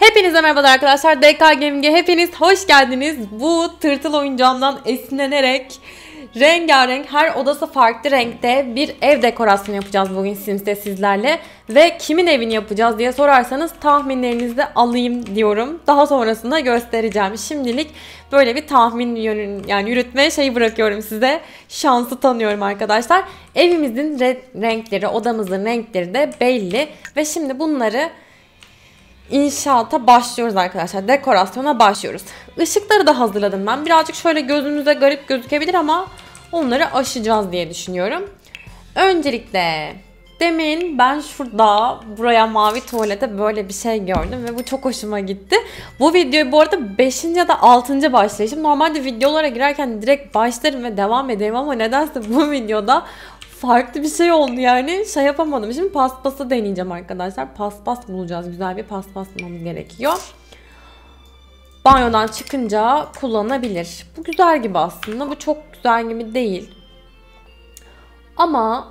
Hepinize merhaba arkadaşlar. DK Gaming'e hepiniz hoş geldiniz. Bu tırtıl oyuncağımdan esinlenerek rengarenk, her odası farklı renkte bir ev dekorasyonu yapacağız bugün Sims'te sizlerle. Ve kimin evini yapacağız diye sorarsanız tahminlerinizi de alayım diyorum. Daha sonrasında göstereceğim. Şimdilik böyle bir tahmin yürütme şeyi bırakıyorum size. Şansı tanıyorum arkadaşlar. Evimizin renkleri, odamızın renkleri de belli. Ve şimdi bunları İnşaata başlıyoruz arkadaşlar. Dekorasyona başlıyoruz. Işıkları da hazırladım ben. Birazcık şöyle gözünüze garip gözükebilir ama onları aşacağız diye düşünüyorum. Öncelikle demin ben buraya mavi tuvalete böyle bir şey gördüm ve bu çok hoşuma gitti. Bu videoyu bu arada 5. ya da 6. başlayışım. Normalde videolara girerken direkt başlarım ve devam ederim ama nedense bu videoda farklı bir şey oldu yani. Şey yapamadım. Şimdi paspası deneyeceğim arkadaşlar. Paspas bulacağız. Güzel bir paspas bulmamız gerekiyor. Banyodan çıkınca kullanılabilir. Bu güzel gibi aslında. Bu çok güzel gibi değil. Ama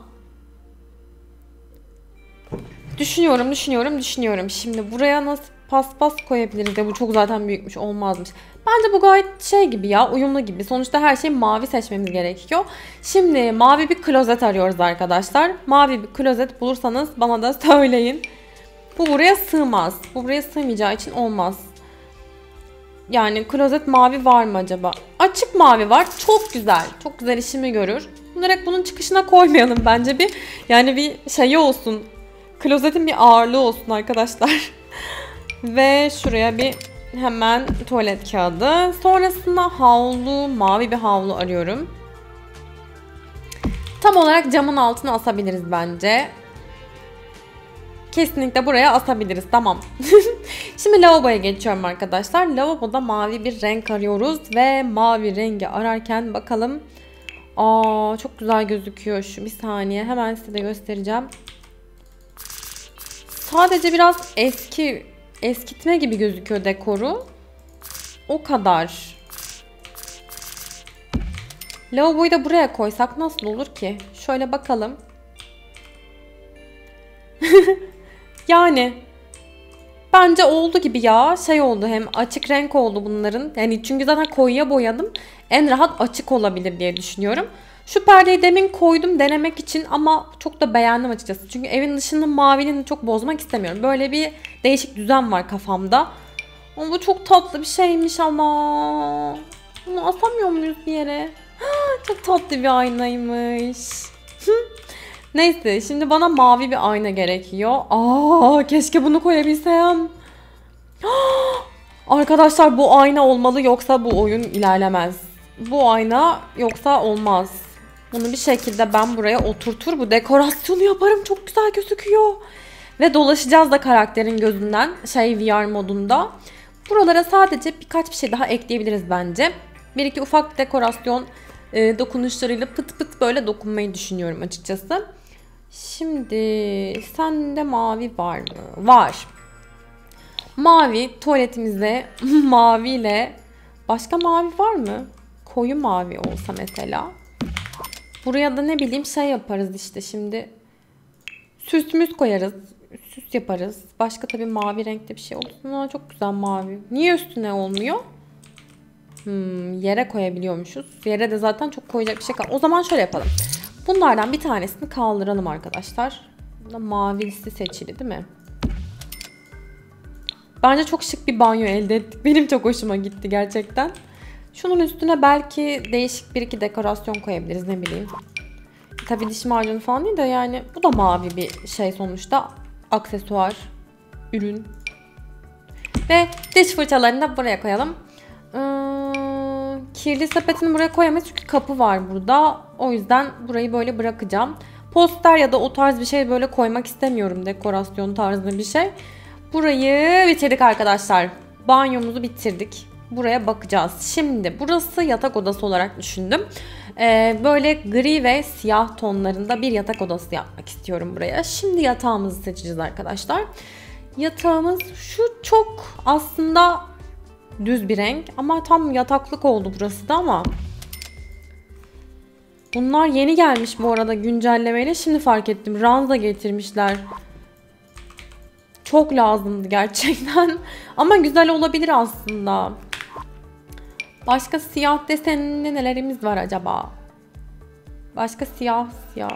düşünüyorum. Şimdi buraya nasıl paspas koyabiliriz de bu çok zaten büyükmüş, olmazmış. Bence bu gayet şey gibi ya, uyumlu gibi. Sonuçta her şeyi mavi seçmemiz gerekiyor. Şimdi mavi bir klozet arıyoruz arkadaşlar. Mavi bir klozet bulursanız bana da söyleyin. Bu buraya sığmaz. Bu buraya sığmayacağı için olmaz. Yani klozet mavi var mı acaba? Açık mavi var. Çok güzel. Çok güzel işimi görür. Direkt bunun çıkışına koymayalım bence bir. Yani bir şey olsun. Klozetin bir ağırlığı olsun arkadaşlar. Ve şuraya bir hemen tuvalet kağıdı. Sonrasında havlu, mavi bir havlu arıyorum. Tam olarak camın altına asabiliriz bence. Kesinlikle buraya asabiliriz. Tamam. Şimdi lavaboya geçiyorum arkadaşlar. Lavaboda mavi bir renk arıyoruz ve mavi rengi ararken bakalım. Çok güzel gözüküyor şu. Bir saniye. Hemen size de göstereceğim. Sadece biraz eskitme gibi gözüküyor dekoru. O kadar. Lavaboyu da buraya koysak nasıl olur ki? Şöyle bakalım. Yani bence oldu gibi ya. Şey oldu, hem açık renk oldu bunların. Yani çünkü zaten koyuya boyadım. En rahat açık olabilir diye düşünüyorum. Şu perdeyi demin koydum denemek için ama çok da beğendim açıkçası. Çünkü evin dışının maviliğini çok bozmak istemiyorum. Böyle bir değişik düzen var kafamda. Ama bu çok tatlı bir şeymiş ama. Bunu asamıyor muyuz bir yere? Çok tatlı bir aynaymış. Neyse, şimdi bana mavi bir ayna gerekiyor. Keşke bunu koyabilsem. Arkadaşlar bu ayna olmalı, yoksa bu oyun ilerlemez. Bu ayna yoksa olmaz. Bunu bir şekilde ben buraya oturtur, bu dekorasyonu yaparım. Çok güzel gözüküyor. Ve dolaşacağız da karakterin gözünden VR modunda. Buralara sadece birkaç bir şey daha ekleyebiliriz bence. Bir iki ufak dekorasyon dokunuşlarıyla pıt pıt böyle dokunmayı düşünüyorum açıkçası. Şimdi sende mavi var mı? Var. Mavi tuvaletimizde maviyle başka mavi var mı? Koyu mavi olsa mesela. Buraya da ne bileyim şey yaparız işte şimdi. Süsümüz koyarız. Süs yaparız. Başka tabii mavi renkte bir şey olsun. Çok güzel mavi. Niye üstüne olmuyor? Yere koyabiliyormuşuz. Yere de zaten çok koyacak bir şey kalmadı. O zaman şöyle yapalım. Bunlardan bir tanesini kaldıralım arkadaşlar. Bunda mavisi seçili değil mi? Bence çok şık bir banyo elde ettik. Benim çok hoşuma gitti gerçekten. Şunun üstüne belki değişik bir iki dekorasyon koyabiliriz, ne bileyim. Tabii diş macunu falan değil de yani bu da mavi bir şey sonuçta. Aksesuar, ürün. Ve diş fırçalarını da buraya koyalım. Kirli sepetini buraya koyamayız çünkü kapı var burada. O yüzden burayı böyle bırakacağım. Poster ya da o tarz bir şey böyle koymak istemiyorum. Dekorasyon tarzında bir şey. Burayı bitirdik arkadaşlar. Banyomuzu bitirdik. Buraya bakacağız. Şimdi burası yatak odası olarak düşündüm. Böyle gri ve siyah tonlarında bir yatak odası yapmak istiyorum buraya. Şimdi yatağımızı seçeceğiz arkadaşlar. Yatağımız şu çok aslında düz bir renk ama tam yataklık oldu burası da ama. Bunlar yeni gelmiş bu arada güncellemeyle. Şimdi fark ettim. Ranza getirmişler. Çok lazımdı gerçekten. Ama güzel olabilir aslında. Başka siyah desenli nelerimiz var acaba? Başka siyah.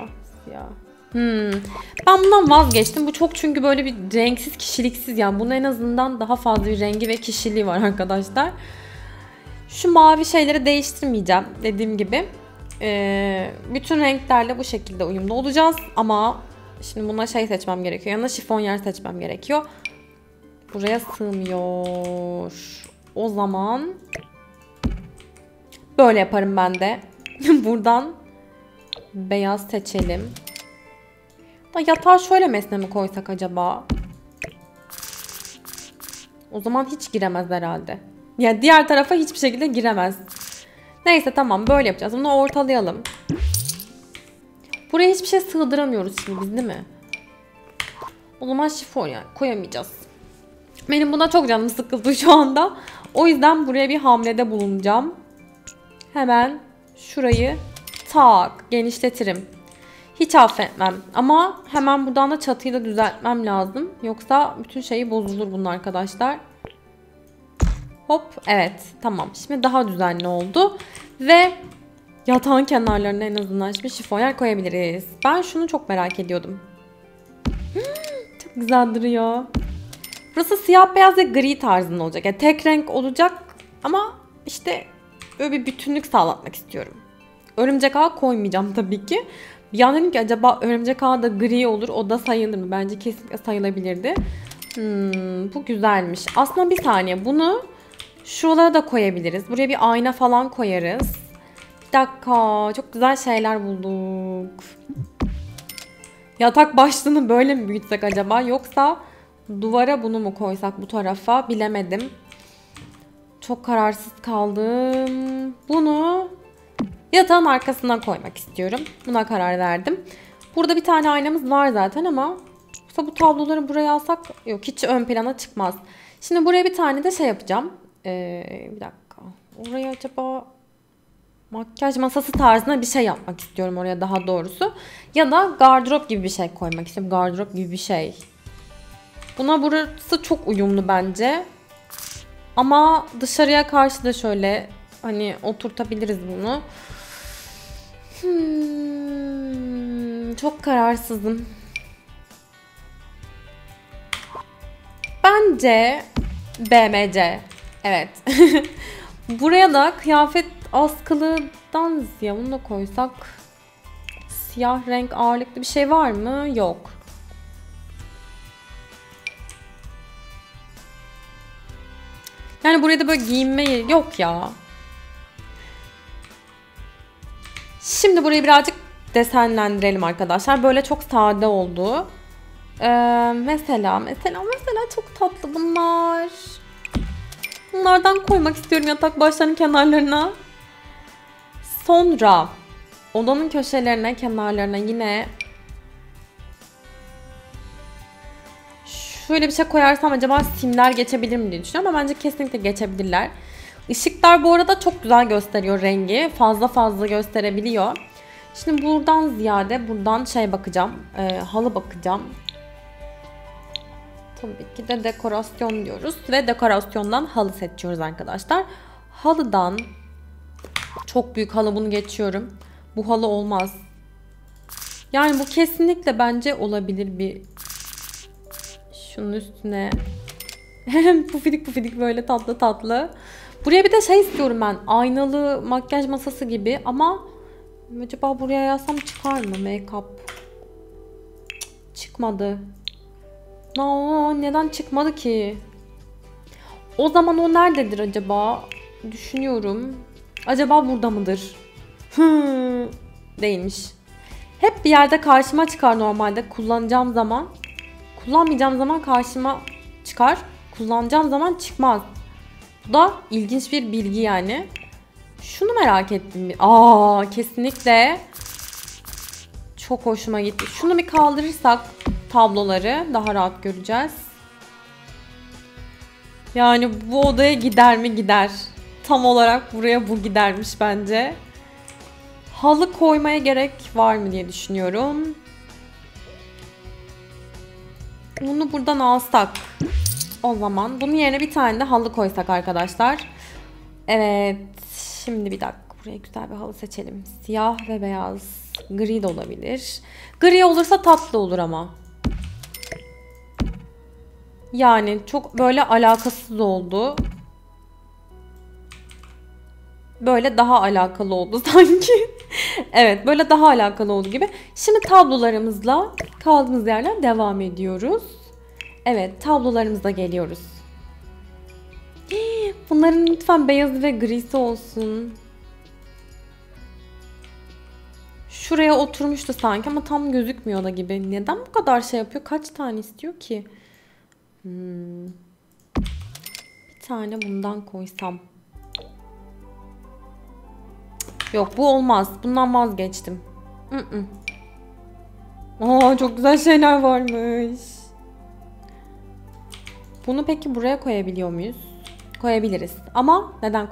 Ben bundan vazgeçtim. Bu çok çünkü böyle bir renksiz, kişiliksiz yani. Bunun en azından daha fazla bir rengi ve kişiliği var arkadaşlar. Şu mavi şeyleri değiştirmeyeceğim dediğim gibi. Bütün renklerle bu şekilde uyumlu olacağız. Ama şimdi buna şey seçmem gerekiyor. Yanına şifonyer seçmem gerekiyor. Buraya sığmıyor. O zaman böyle yaparım ben de. Buradan beyaz seçelim. Yatağı şöyle mesne mi koysak acaba? O zaman hiç giremez herhalde. Yani diğer tarafa hiçbir şekilde giremez. Neyse tamam, böyle yapacağız. Bunu ortalayalım. Buraya hiçbir şey sığdıramıyoruz şimdi biz, değil mi? O zaman şifonyer koyamayacağız. Benim buna çok canım sıkıldı şu anda. O yüzden buraya bir hamlede bulunacağım. Hemen şurayı genişletirim. Hiç affetmem. Ama hemen buradan da çatıyı da düzeltmem lazım. Yoksa bütün şeyi bozulur bunun arkadaşlar. Hop, evet tamam. Şimdi daha düzenli oldu. Ve yatağın kenarlarına en azından şimdi şifonyer koyabiliriz. Ben şunu çok merak ediyordum. Çok güzel duruyor. Burası siyah beyaz ve gri tarzında olacak. Yani tek renk olacak ama işte böyle bir bütünlük sağlatmak istiyorum. Örümcek ağı koymayacağım tabii ki. Bir an dedim ki acaba örümcek ağı da gri olur. O da sayılır mı? Bence kesinlikle sayılabilirdi. Bu güzelmiş. Aslında bir saniye, bunu şuralara da koyabiliriz. Buraya bir ayna falan koyarız. Bir dakika, çok güzel şeyler bulduk. Yatak başlığını böyle mi büyütsek acaba? Yoksa duvara bunu mu koysak bu tarafa? Bilemedim. Çok kararsız kaldım. Bunu yatağın arkasına koymak istiyorum. Buna karar verdim. Burada bir tane aynamız var zaten ama bu tabloları buraya alsak yok, hiç ön plana çıkmaz. Şimdi buraya bir tane de şey yapacağım. Bir dakika. Oraya acaba makyaj masası tarzında bir şey yapmak istiyorum oraya, daha doğrusu. Ya da gardırop gibi bir şey koymak istiyorum. Gardırop gibi bir şey. Buna burası çok uyumlu bence. Ama dışarıya karşı da şöyle hani oturtabiliriz bunu. Çok kararsızım. Bence BMC. Evet. Buraya da kıyafet askılıdan ya bunu da koysak. Siyah renk ağırlıklı bir şey var mı? Yok. Yani buraya da böyle giyinme yeri yok ya. Şimdi burayı birazcık desenlendirelim arkadaşlar. Böyle çok sade oldu. Mesela çok tatlı bunlar. Bunlardan koymak istiyorum yatak başlarının kenarlarına. Sonra odanın köşelerine, kenarlarına yine şöyle bir şey koyarsam acaba simler geçebilir mi diye düşünüyorum ama bence kesinlikle geçebilirler. Işıklar bu arada çok güzel gösteriyor rengi. Fazla gösterebiliyor. Şimdi buradan ziyade buradan şey bakacağım. Halı bakacağım. Tabii ki de dekorasyon diyoruz. Ve dekorasyondan halı seçiyoruz arkadaşlar. Halıdan çok büyük halı, bunu geçiyorum. Bu halı olmaz. Yani bu kesinlikle bence olabilir bir. Şunun üstüne pufidik böyle tatlı. Buraya bir de şey istiyorum ben. Aynalı makyaj masası gibi ama acaba buraya yazsam çıkar mı? Make-up. Çıkmadı. Neden çıkmadı ki? O zaman o nerededir acaba? Düşünüyorum. Acaba burada mıdır? Değilmiş. Hep bir yerde karşıma çıkar normalde kullanacağım zaman. Kullanmayacağım zaman karşıma çıkar. Kullanacağım zaman çıkmaz. Bu da ilginç bir bilgi yani. Şunu merak ettim. Kesinlikle çok hoşuma gitti. Şunu bir kaldırırsak tabloları daha rahat göreceğiz. Yani bu odaya gider mi? Gider. Tam olarak buraya bu gidermiş bence. Halı koymaya gerek var mı diye düşünüyorum. Bunu buradan alsak. O zaman bunun yerine bir tane de halı koysak arkadaşlar. Evet. Şimdi bir dakika. Buraya güzel bir halı seçelim. Siyah ve beyaz. Gri de olabilir. Gri olursa tatlı olur ama. Yani çok böyle alakasız oldu. Böyle daha alakalı oldu sanki. Evet, böyle daha alakalı oldu gibi. Şimdi tablolarımızla kaldığımız yerden devam ediyoruz. Evet, tablolarımıza geliyoruz. Bunların lütfen beyazı ve grisi olsun. Şuraya oturmuştu sanki ama tam gözükmüyor da gibi. Neden bu kadar şey yapıyor? Kaç tane istiyor ki? Bir tane bundan koysam. Yok, bu olmaz. Bundan vazgeçtim. Aa, çok güzel şeyler varmış. Bunu peki buraya koyabiliyor muyuz? Koyabiliriz. Ama neden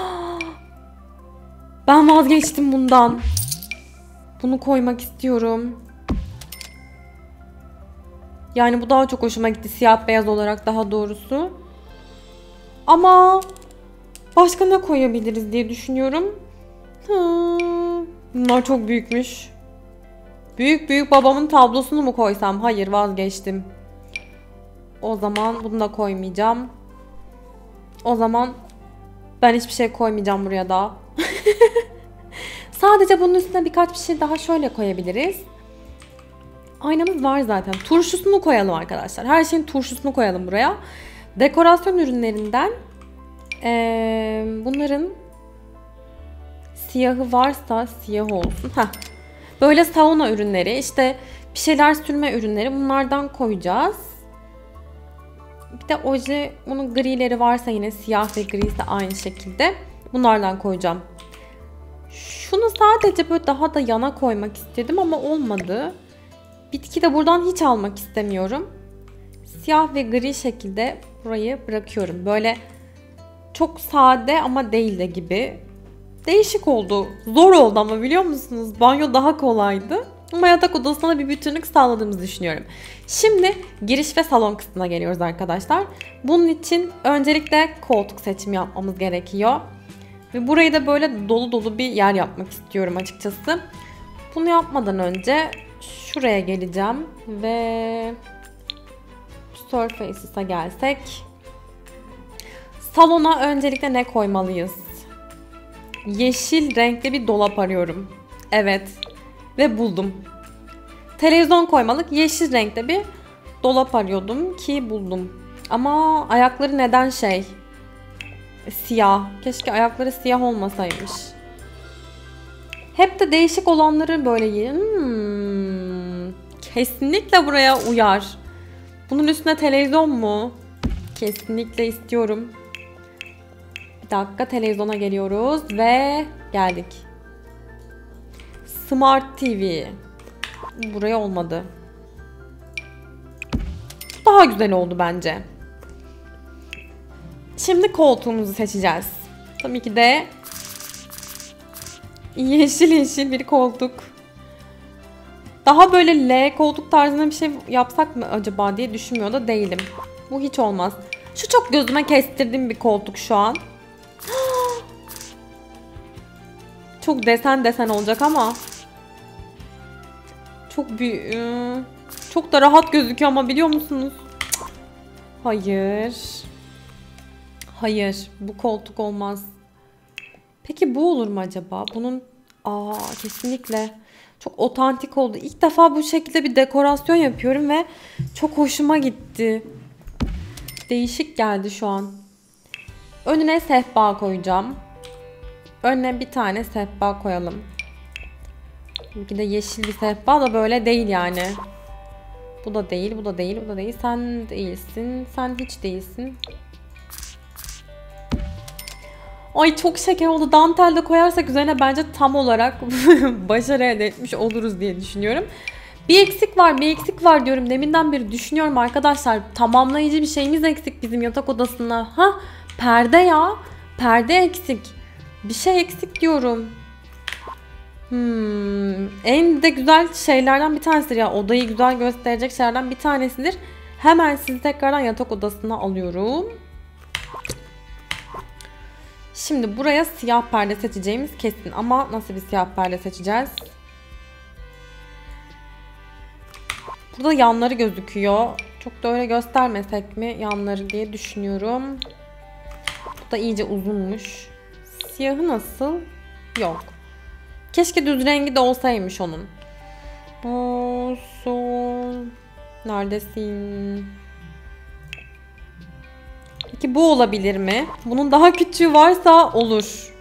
Ben vazgeçtim bundan. Bunu koymak istiyorum. Yani bu daha çok hoşuma gitti. Siyah beyaz olarak daha doğrusu. Ama başka ne koyabiliriz diye düşünüyorum. Bunlar çok büyükmüş. Büyük büyük babamın tablosunu mu koysam? Hayır, vazgeçtim. O zaman bunu da koymayacağım. O zaman ben hiçbir şey koymayacağım buraya daha. Sadece bunun üstüne birkaç bir şey daha şöyle koyabiliriz. Aynamız var zaten. Turşusunu koyalım arkadaşlar. Her şeyin turşusunu koyalım buraya. Dekorasyon ürünlerinden bunların siyahı varsa siyah olsun. Böyle sauna ürünleri, işte bir şeyler sürme ürünleri, bunlardan koyacağız. Bir de oje, bunun grileri varsa yine siyah ve gri ise aynı şekilde bunlardan koyacağım. Şunu sadece böyle daha da yana koymak istedim ama olmadı. Bitki de buradan hiç almak istemiyorum. Siyah ve gri şekilde burayı bırakıyorum. Böyle çok sade ama değil de gibi. Değişik oldu. Zor oldu ama biliyor musunuz? Banyo daha kolaydı. Ama yatak odasına bir bütünlük sağladığımızı düşünüyorum. Şimdi giriş ve salon kısmına geliyoruz arkadaşlar. Bunun için öncelikle koltuk seçimi yapmamız gerekiyor. Ve burayı da böyle dolu dolu bir yer yapmak istiyorum açıkçası. Bunu yapmadan önce şuraya geleceğim ve Surfaces'a gelsek. Salona öncelikle ne koymalıyız? Yeşil renkli bir dolap arıyorum. Evet. Ve buldum. Televizyon koymalık yeşil renkte bir dolap arıyordum ki buldum. Ama ayakları neden siyah. Keşke ayakları siyah olmasaymış. Hep de değişik olanları böyle kesinlikle buraya uyar. Bunun üstüne televizyon mu? Kesinlikle istiyorum. Bir dakika, televizyona geliyoruz ve geldik. Smart TV. Buraya olmadı. Daha güzel oldu bence. Şimdi koltuğumuzu seçeceğiz. Tabii ki de yeşil yeşil bir koltuk. Daha böyle L koltuk tarzında bir şey yapsak mı acaba diye düşünmüyor da değilim. Bu hiç olmaz. Şu çok gözüme kestirdiğim bir koltuk şu an. Çok desen olacak ama çok büyük, çok da rahat gözüküyor ama biliyor musunuz? Hayır. Hayır, bu koltuk olmaz. Peki bu olur mu acaba? Bunun kesinlikle çok otantik oldu. İlk defa bu şekilde bir dekorasyon yapıyorum ve çok hoşuma gitti. Değişik geldi şu an. Önüne sehpa koyacağım. Önüne bir tane sehpa koyalım. Bir de yeşil bir sehpa da böyle değil yani. Bu da değil, bu da değil, bu da değil. Sen değilsin, sen hiç değilsin. Ay çok şeker oldu. Dantel de koyarsak üzerine bence tam olarak başarı elde etmiş oluruz diye düşünüyorum. Bir eksik var diyorum. Deminden beri düşünüyorum arkadaşlar. Tamamlayıcı bir şeyimiz eksik bizim yatak odasında. Perde ya. Perde eksik. Bir şey eksik diyorum. En de güzel şeylerden bir tanesidir ya. Odayı güzel gösterecek şeylerden bir tanesidir. Hemen sizi tekrardan yatak odasına alıyorum. Şimdi buraya siyah perde seçeceğimiz kesin. Ama nasıl bir siyah perde seçeceğiz? Burada yanları gözüküyor. Çok da öyle göstermesek mi yanları diye düşünüyorum. Bu da iyice uzunmuş. Siyahı nasıl? Yok. Keşke düz rengi de olsaymış onun. Son. Neredesin? Peki bu olabilir mi? Bunun daha küçüğü varsa olur.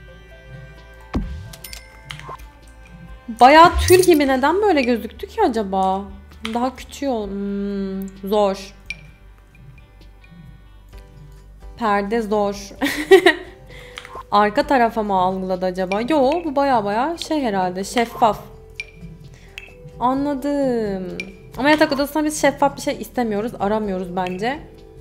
Bayağı tül gibi, neden böyle gözüktü ki acaba? Daha küçüğü zor. Perde zor. Arka tarafa mı algıladı acaba? Yo, bu baya şey herhalde, şeffaf. Anladım. Ama yatak odasına biz şeffaf bir şey istemiyoruz, aramıyoruz bence.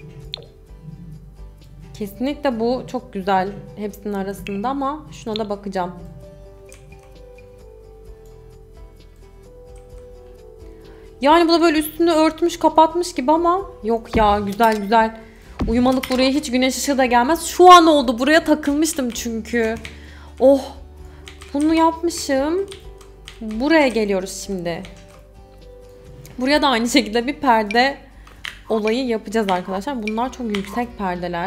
Kesinlikle bu çok güzel hepsinin arasında ama şuna da bakacağım. Yani bu da böyle üstünü örtmüş kapatmış gibi ama yok ya, güzel güzel. Uyumalık, buraya hiç güneş ışığı da gelmez. Şu an oldu, buraya takılmıştım çünkü. Oh, bunu yapmışım. Buraya geliyoruz şimdi. Buraya da aynı şekilde bir perde olayı yapacağız arkadaşlar. Bunlar çok yüksek perdeler.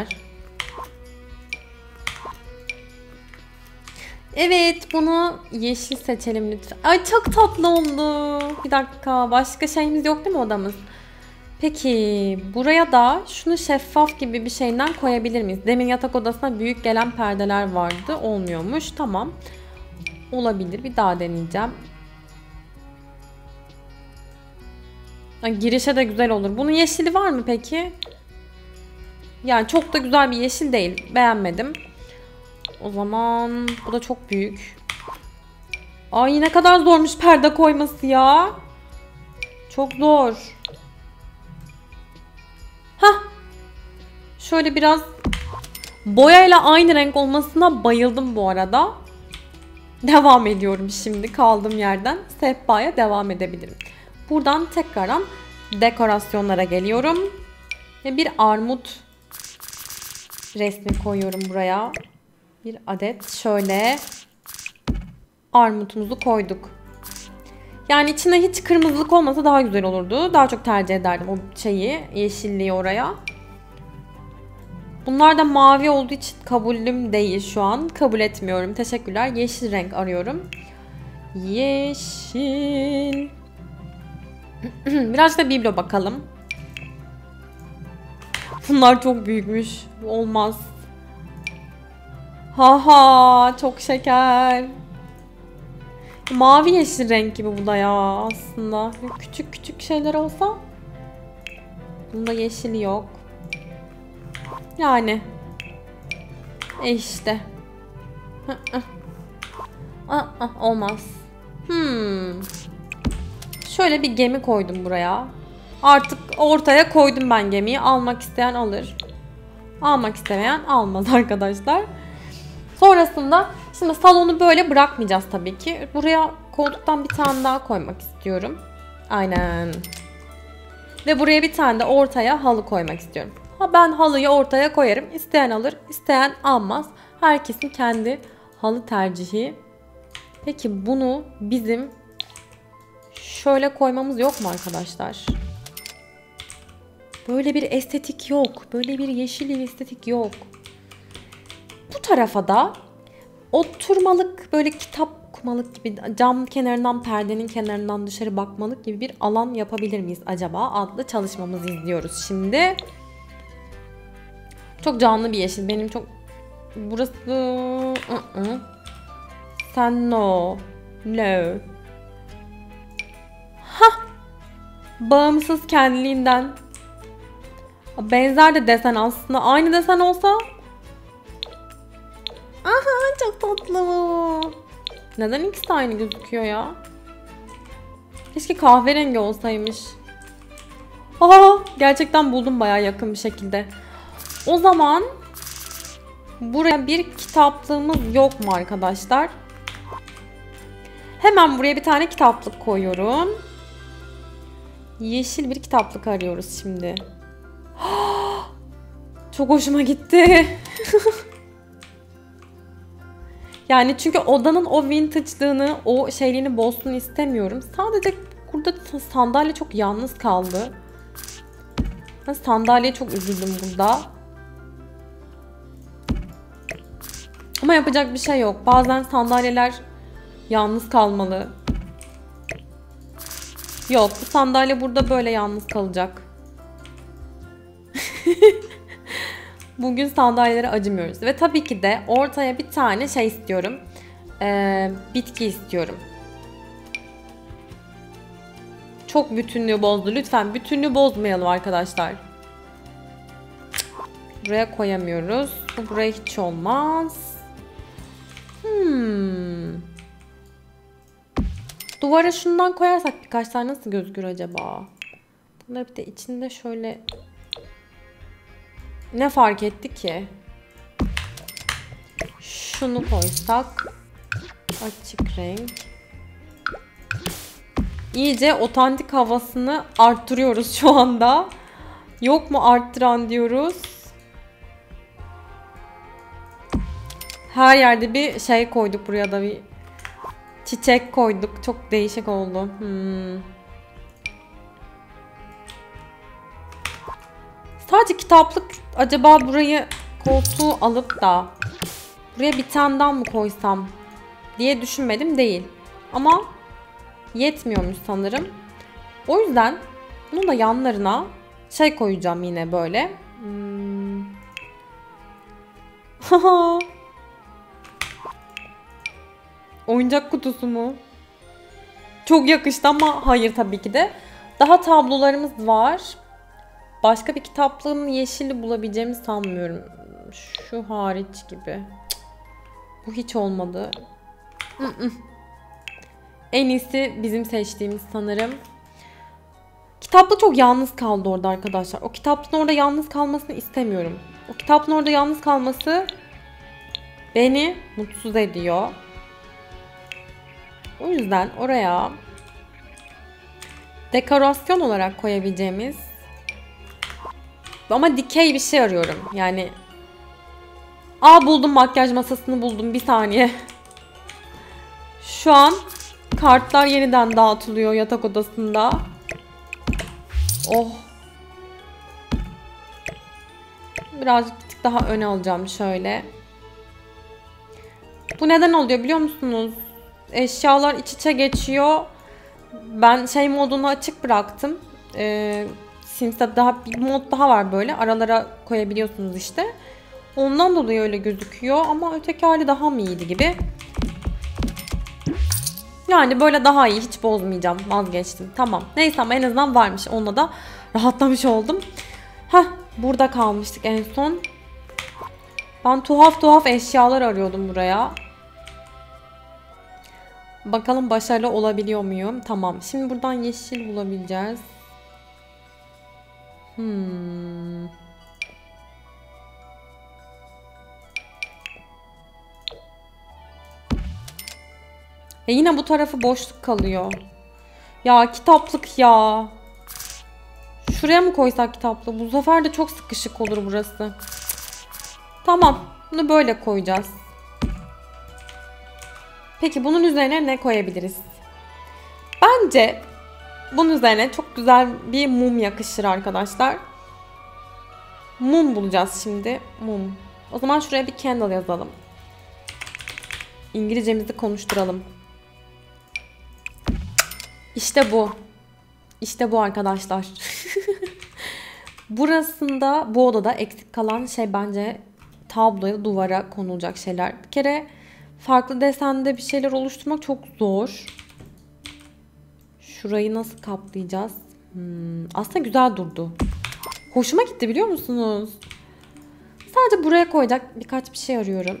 Evet, bunu yeşil seçelim lütfen. Ay çok tatlı oldu. Bir dakika, başka şeyimiz yok değil mi odamız? Peki buraya da şunu şeffaf gibi bir şeyden koyabilir miyiz? Demin yatak odasına büyük gelen perdeler vardı. Olmuyormuş. Tamam. Olabilir. Bir daha deneyeceğim. Ay, girişe de güzel olur. Bunun yeşili var mı peki? Yani çok da güzel bir yeşil değil. Beğenmedim. O zaman bu da çok büyük. Ay ne kadar zormuş perde koyması ya. Çok zor. Hah. Şöyle biraz boyayla aynı renk olmasına bayıldım bu arada. Devam ediyorum şimdi kaldığım yerden. Sehpaya devam edebilirim. Buradan tekrardan dekorasyonlara geliyorum. Ve bir armut resmi koyuyorum buraya. Bir adet şöyle armutumuzu koyduk. Yani içine hiç kırmızılık olmasa daha güzel olurdu. Daha çok tercih ederdim o şeyi, yeşilliği oraya. Bunlar da mavi olduğu için kabulüm değil şu an. Kabul etmiyorum. Teşekkürler. Yeşil renk arıyorum. Yeşil. Biraz da biblo bakalım. Bunlar çok büyükmüş. Bu olmaz. Haha, çok şeker. Mavi yeşil renk gibi bu da ya aslında. Küçük küçük şeyler olsa. Bunda yeşili yok. Yani. İşte. Olmaz. Şöyle bir gemi koydum buraya. Artık ortaya koydum ben gemiyi. Almak isteyen alır. Almak istemeyen almaz arkadaşlar. Sonrasında şimdi salonu böyle bırakmayacağız tabii ki. Buraya koltuktan bir tane daha koymak istiyorum. Aynen. Ve buraya bir tane de ortaya halı koymak istiyorum. Ben halıyı ortaya koyarım. İsteyen alır, isteyen almaz. Herkesin kendi halı tercihi. Peki bunu bizim şöyle koymamız yok mu arkadaşlar? Böyle bir estetik yok. Böyle bir yeşil bir estetik yok. Bu tarafa da oturmalık, böyle kitap okumalık gibi, cam kenarından, perdenin kenarından dışarı bakmalık gibi bir alan yapabilir miyiz acaba adlı çalışmamızı izliyoruz şimdi. Çok canlı bir yeşil. Benim çok... Burası... Sen no. No. Hah. Bağımsız kendiliğinden. Benzer de desen aslında. Aynı desen olsa... Aha çok tatlı. Neden ikisi de aynı gözüküyor ya? Keşke kahverengi olsaymış. Aha, gerçekten buldum bayağı yakın bir şekilde. O zaman buraya bir kitaplığımız yok mu arkadaşlar? Hemen buraya bir tane kitaplık koyuyorum. Yeşil bir kitaplık arıyoruz şimdi. Çok hoşuma gitti. Yani çünkü odanın o vintage'lığını, o şeyliğini bozsun istemiyorum. Sadece burada sandalye çok yalnız kaldı. Ben sandalyeye çok üzüldüm burada. Ama yapacak bir şey yok. Bazen sandalyeler yalnız kalmalı. Yok, bu sandalye burada böyle yalnız kalacak. Bugün sandalyelere acımıyoruz. Ve tabii ki de ortaya bir tane şey istiyorum. Bitki istiyorum. Çok bütünlüğü bozdu. Lütfen bütünlüğü bozmayalım arkadaşlar. Buraya koyamıyoruz. Bu buraya hiç olmaz. Duvara şundan koyarsak birkaç tane nasıl gözükür acaba? Bunlar bir de içinde şöyle... Ne fark etti ki? Şunu koysak. Açık renk. İyice otantik havasını arttırıyoruz şu anda. Yok mu arttıran diyoruz. Her yerde bir şey koyduk, buraya da bir çiçek koyduk. Çok değişik oldu. Sadece kitaplık, acaba burayı, koltuğu alıp da buraya bir tane daha mı koysam diye düşünmedim değil. Ama yetmiyormuş sanırım. O yüzden bunu da yanlarına şey koyacağım yine böyle. Oyuncak kutusu mu? Çok yakıştı ama hayır tabii ki de. Daha tablolarımız var. Başka bir kitaplığın yeşili bulabileceğimi sanmıyorum. Şu hariç gibi. Bu hiç olmadı. En iyisi bizim seçtiğimiz sanırım. Kitaplık çok yalnız kaldı orada arkadaşlar. O kitaplığın orada yalnız kalmasını istemiyorum. O kitaplığın orada yalnız kalması beni mutsuz ediyor. O yüzden oraya dekorasyon olarak koyabileceğimiz ama dikey bir şey arıyorum. Yani buldum, makyaj masasını buldum, bir saniye. Şu an kartlar yeniden dağıtılıyor yatak odasında. Oh. Birazcık bir tık daha öne alacağım şöyle. Bu neden oluyor biliyor musunuz? Eşyalar iç içe geçiyor. Ben şey modunu açık bıraktım. Sims'te daha bir mod daha var böyle. Aralara koyabiliyorsunuz işte. Ondan dolayı öyle gözüküyor. Ama öteki hali daha mı iyiydi gibi. Yani böyle daha iyi. Hiç bozmayacağım. Vazgeçtim. Tamam. Neyse ama en azından varmış. Onunla da rahatlamış oldum. Burada kalmıştık en son. Ben tuhaf eşyalar arıyordum buraya. Bakalım başarılı olabiliyor muyum? Tamam. Şimdi buradan yeşil bulabileceğiz. Yine bu tarafı boşluk kalıyor. Ya kitaplık ya. Şuraya mı koysak kitaplığı? Bu sefer de çok sıkışık olur burası. Tamam. Bunu böyle koyacağız. Peki bunun üzerine ne koyabiliriz? Bence bunun üzerine çok güzel bir mum yakışır arkadaşlar. Mum bulacağız şimdi. Mum. O zaman şuraya bir candle yazalım. İngilizcemizi konuşturalım. İşte bu. İşte bu arkadaşlar. Burasında, bu odada eksik kalan şey bence tabloya, duvara konulacak şeyler. Bir kere farklı desende bir şeyler oluşturmak çok zor. Şurayı nasıl kaplayacağız? Aslında güzel durdu. Hoşuma gitti biliyor musunuz? Sadece buraya koyacak birkaç bir şey arıyorum.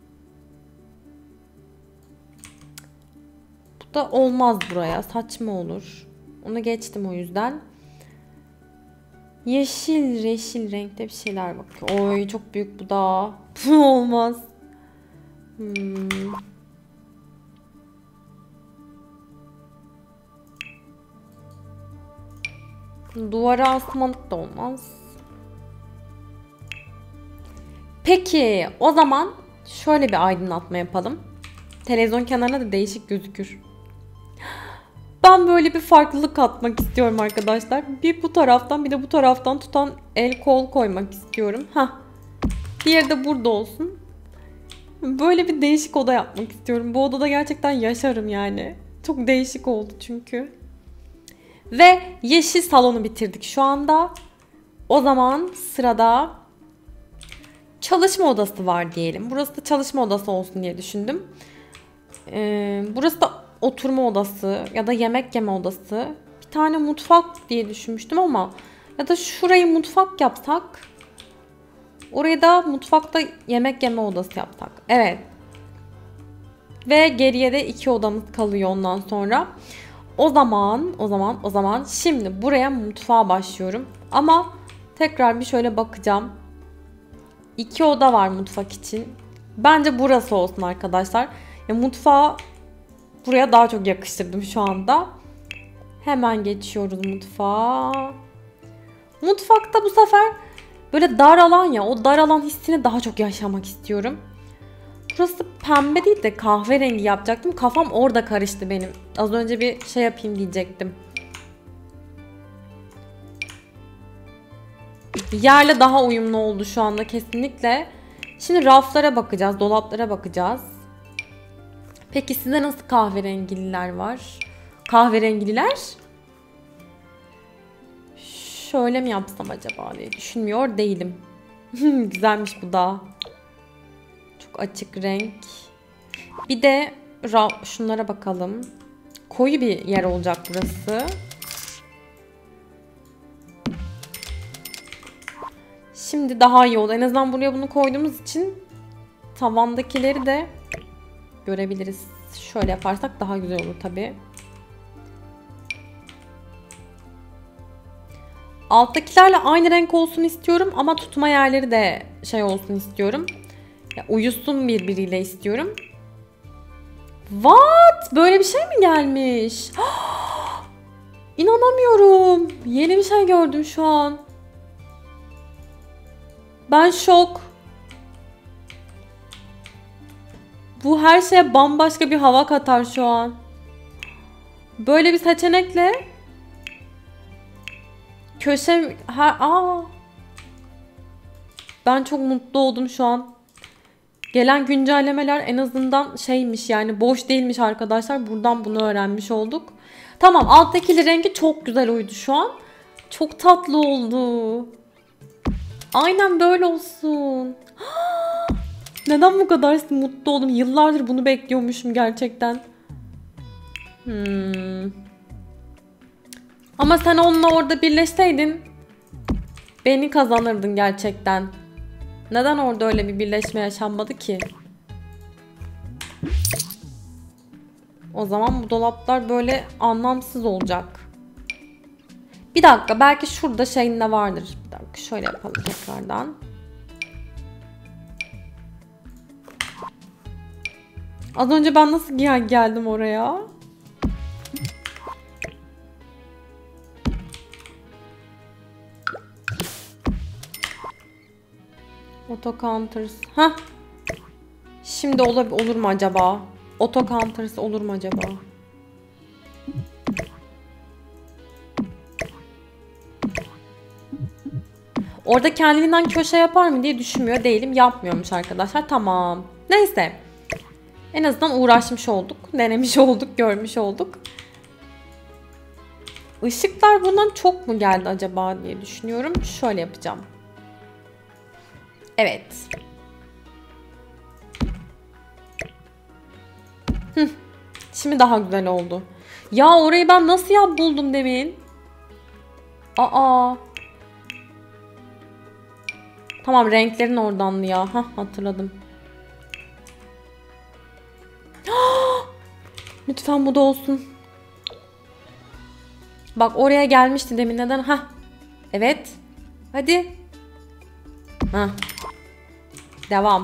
Bu da olmaz buraya. Saçma olur. Onu geçtim o yüzden. Yeşil renkte bir şeyler bak. Oy çok büyük bu da. Bu olmaz. Duvara asmalık da olmaz. Peki o zaman şöyle bir aydınlatma yapalım. Televizyon kenarına da değişik gözükür. Ben böyle bir farklılık katmak istiyorum arkadaşlar. Bir bu taraftan bir de bu taraftan tutan el kol koymak istiyorum. Diğeri de burada olsun. Böyle bir değişik oda yapmak istiyorum. Bu odada gerçekten yaşarım yani. Çok değişik oldu çünkü. Ve yeşil salonu bitirdik şu anda. O zaman sırada çalışma odası var diyelim. Burası da çalışma odası olsun diye düşündüm. Burası da oturma odası ya da yemek yeme odası. Bir tane mutfak diye düşünmüştüm ama ya da şurayı mutfak yapsak. Orayı da mutfakta yemek yeme odası yapsak. Evet. Ve geriye de 2 odamız kalıyor ondan sonra. O zaman şimdi buraya mutfağa başlıyorum. Ama tekrar bir şöyle bakacağım. 2 oda var mutfak için. Bence burası olsun arkadaşlar. Mutfağı buraya daha çok yakıştırdım şu anda. Hemen geçiyoruz mutfağa. Mutfakta bu sefer böyle dar alan ya. O dar alan hissini daha çok yaşamak istiyorum. Burası pembe değil de kahverengi yapacaktım. Kafam orada karıştı benim. Az önce bir şey yapayım diyecektim. Yerle daha uyumlu oldu şu anda kesinlikle. Şimdi raflara bakacağız, dolaplara bakacağız. Peki size nasıl kahverengililer var? Kahverengililer? Şöyle mi yapsam acaba diye düşünmüyor değilim. Güzelmiş bu da. Çok açık renk. Bir de şunlara bakalım. Koyu bir yer olacak burası. Şimdi daha iyi oldu. En azından buraya bunu koyduğumuz için tavandakileri de görebiliriz. Şöyle yaparsak daha güzel olur tabii. Alttakilerle aynı renk olsun istiyorum ama tutma yerleri de şey olsun istiyorum. Ya, uyusun birbiriyle istiyorum. What? Böyle bir şey mi gelmiş? İnanamıyorum. Yeni bir şey gördüm şu an. Ben şok. Bu her şeye bambaşka bir hava katar şu an. Böyle bir seçenekle köşe... Ben çok mutlu oldum şu an. Gelen güncellemeler en azından şeymiş yani boş değilmiş arkadaşlar. Buradan bunu öğrenmiş olduk. Tamam, alttakili rengi çok güzel uydu şu an. Çok tatlı oldu. Aynen böyle olsun. Neden bu kadar mutlu oldum? Yıllardır bunu bekliyormuşum gerçekten. Ama sen onunla orada birleşseydin beni kazanırdın gerçekten. Neden orada öyle bir birleşme yaşanmadı ki? O zaman bu dolaplar böyle anlamsız olacak. Bir dakika, belki şurada şeyin de vardır. Bir dakika şöyle yapalım tekrardan. Az önce ben nasıl geldim oraya? Auto counters. Şimdi olur mu acaba? Auto counters olur mu acaba? Orada kendiliğinden köşe yapar mı diye düşünmüyor değilim. Yapmıyormuş arkadaşlar. Tamam. Neyse. En azından uğraşmış olduk. Denemiş olduk. Görmüş olduk. Işıklar bundan çok mu geldi acaba diye düşünüyorum. Şöyle yapacağım. Evet. Şimdi daha güzel oldu. Ya orayı ben nasıl buldum demin? Tamam, renklerin oradandı ya. Hatırladım. Lütfen bu da olsun. Bak oraya gelmişti demin, neden? Evet. Hadi. Devam.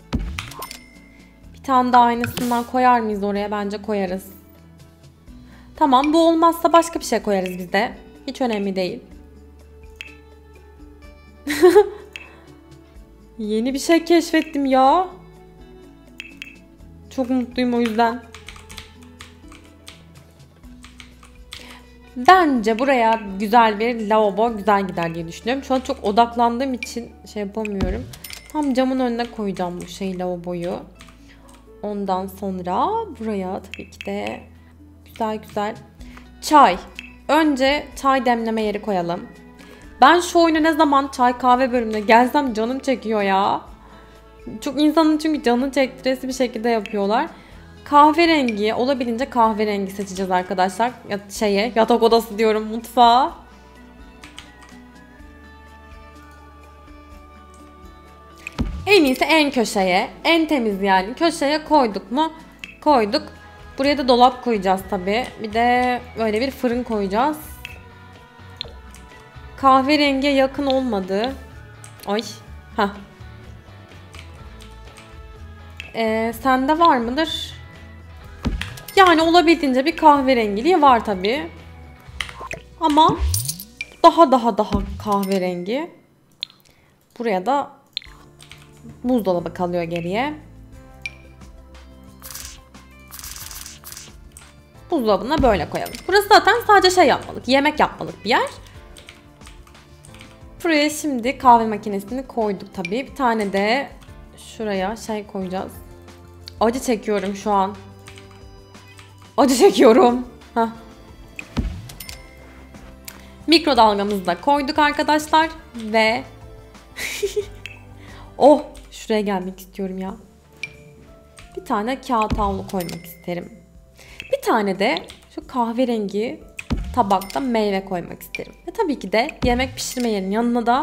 Bir tane daha aynısından koyar mıyız oraya? Bence koyarız. Tamam, bu olmazsa başka bir şey koyarız biz de. Hiç önemli değil. Yeni bir şey keşfettim ya. Çok mutluyum o yüzden. Bence buraya güzel bir lavabo güzel gider diye düşünüyorum. Şu an çok odaklandığım için şey yapamıyorum. Tam camın önüne koyacağım bu lavaboyu. Ondan sonra buraya tabii ki de güzel çay. Önce çay demleme yeri koyalım. Ben şu oyunu ne zaman çay kahve bölümüne gelsem canım çekiyor ya. Çok insanın çünkü canı çektiresi bir şekilde yapıyorlar. Kahverengi, olabildiğince kahverengi seçeceğiz arkadaşlar. Yatak odası diyorum, mutfağa. En iyisi en köşeye, en temiz yani köşeye koyduk mu? Koyduk. Buraya da dolap koyacağız tabii. Bir de böyle bir fırın koyacağız. Kahverengiye yakın olmadı. Ay. Heh. Sende var mıdır? Yani olabildiğince bir kahverengiliği var tabii. Ama daha kahverengi. Buraya da buzdolabı kalıyor geriye. Buzdolabına böyle koyalım. Burası zaten sadece şey yapmalık, yemek yapmalık bir yer. Buraya şimdi kahve makinesini koyduk tabii. Bir tane de şuraya şey koyacağız. Acı çekiyorum şu an. Acı çekiyorum. Heh. Mikrodalgamızı da koyduk arkadaşlar. Ve oh, şuraya gelmek istiyorum ya. Bir tane kağıt havlu koymak isterim. Bir tane de şu kahverengi tabakta meyve koymak isterim. Ve tabii ki de yemek pişirme yerinin yanına da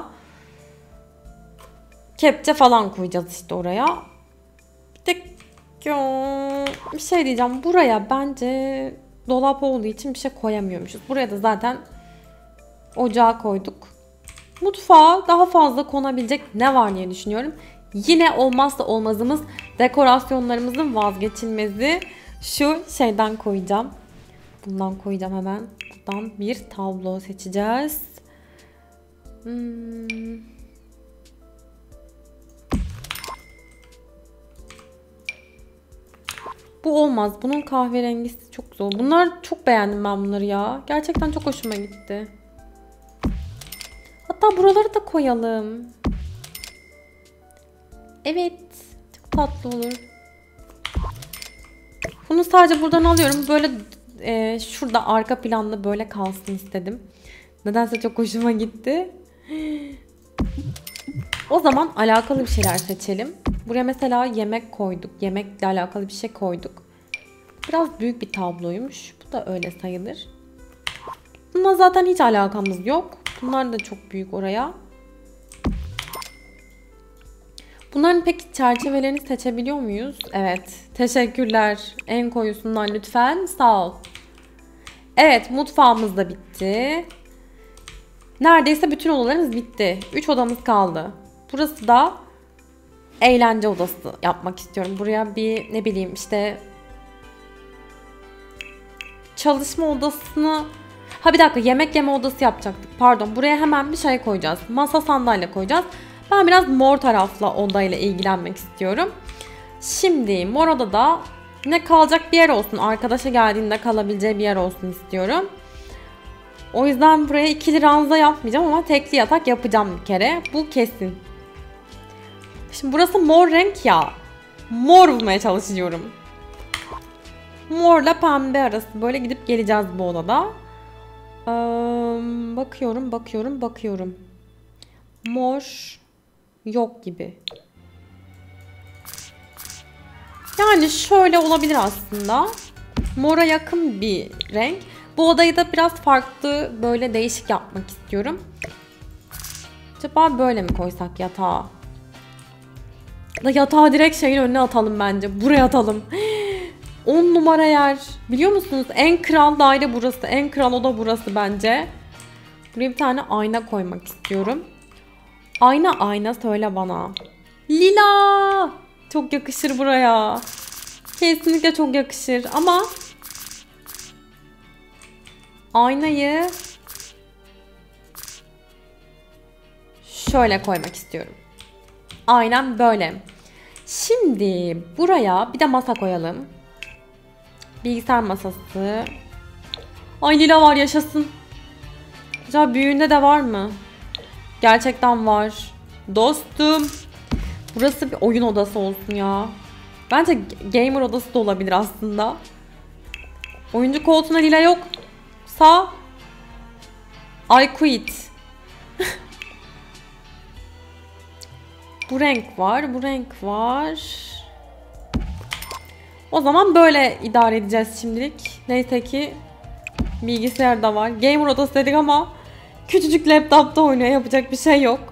kepçe falan koyacağız işte oraya. Bir de bir şey diyeceğim. Buraya bence dolap olduğu için bir şey koyamıyormuşuz. Buraya da zaten ocağı koyduk. Mutfağa daha fazla konabilecek ne var diye düşünüyorum. Yine olmazsa olmazımız, dekorasyonlarımızın vazgeçilmezi şu şeyden koyacağım. Bundan koyacağım hemen. Buradan bir tablo seçeceğiz. Bu olmaz. Bunun kahverengisi çok zor. Bunlar çok beğendim ben bunları ya. Gerçekten çok hoşuma gitti. Hatta buraları da koyalım. Evet. Çok tatlı olur. Bunu sadece buradan alıyorum. Böyle şurada arka planda böyle kalsın istedim. Nedense çok hoşuma gitti. O zaman alakalı bir şeyler seçelim. Buraya mesela yemek koyduk. Yemekle alakalı bir şey koyduk. Biraz büyük bir tabloymuş. Bu da öyle sayılır. Bununla zaten hiç alakamız yok. Bunlar da çok büyük oraya. Bunların peki çerçevelerini seçebiliyor muyuz? Evet. Teşekkürler. En koyusundan lütfen. Sağ ol. Evet, mutfağımız da bitti. Neredeyse bütün odalarımız bitti. 3 odamız kaldı. Burası da eğlence odası yapmak istiyorum. Buraya bir ne bileyim işte çalışma odasını... Ha bir dakika, yemek yeme odası yapacaktık. Pardon, buraya hemen bir şey koyacağız. Masa sandalye koyacağız. Ben biraz mor tarafla odayla ilgilenmek istiyorum. Şimdi mor odada ne kalacak bir yer olsun. Arkadaşa geldiğinde kalabileceği bir yer olsun istiyorum. O yüzden buraya ikili ranza yapmayacağım ama tekli yatak yapacağım bir kere. Bu kesin. Şimdi burası mor renk ya. Mor bulmaya çalışıyorum. Morla pembe arası böyle gidip geleceğiz bu odada. Bakıyorum. Mor yok gibi. Yani şöyle olabilir aslında. Mora yakın bir renk. Bu odayı da biraz farklı, böyle değişik yapmak istiyorum. Acaba böyle mi koysak yatağı? Yatağı direkt şeyin önüne atalım bence. Buraya atalım. 10 numara yer. Biliyor musunuz? En kral daire burası. En kral oda burası bence. Buraya bir tane ayna koymak istiyorum. Ayna söyle bana. Lila. Çok yakışır buraya. Kesinlikle çok yakışır ama aynayı şöyle koymak istiyorum. Aynen böyle. Şimdi buraya bir de masa koyalım. Bilgisayar masası. Ay lila var, yaşasın. Acaba büyüğünde de var mı? Gerçekten var. Dostum. Burası bir oyun odası olsun ya. Bence gamer odası da olabilir aslında. Oyuncu koltuğuna lila yok. Sağ. I quit. Bu renk var, bu renk var. O zaman böyle idare edeceğiz şimdilik. Neyse ki bilgisayar da var. Gamer odası dedik ama küçücük laptopta oynuyor. Yapacak bir şey yok.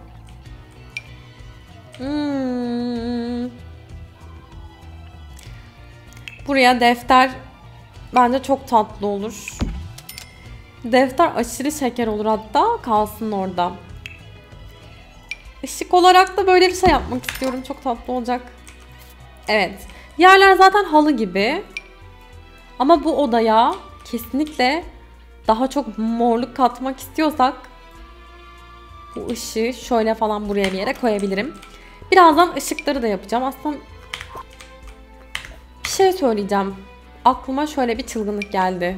Buraya defter bence çok tatlı olur. Defter aşırı şeker olur, hatta kalsın orada. Işık olarak da böyle bir şey yapmak istiyorum. Çok tatlı olacak. Evet. Yerler zaten halı gibi. Ama bu odaya kesinlikle daha çok morluk katmak istiyorsak bu ışığı şöyle falan buraya bir yere koyabilirim. Birazdan ışıkları da yapacağım. Aslında bir şey söyleyeceğim. Aklıma şöyle bir çılgınlık geldi.